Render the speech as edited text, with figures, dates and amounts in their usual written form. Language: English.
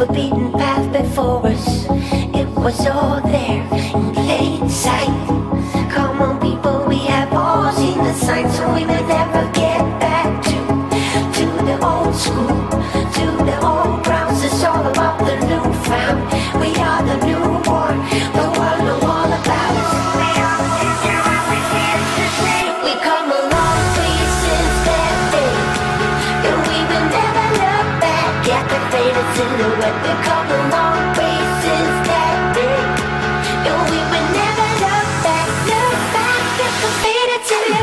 the beaten path before us. It was all there in plain sight. Come on people, we have all seen the signs, so we may never get back to the old school, to the old grounds. It's all about the new found. We are the newborn, the world know all about us. We are the future and we can't today. We come a long way since that day, and we will never look back at the faded silhouette. We come a long way since that day, and we will never look back at the faded silhouette.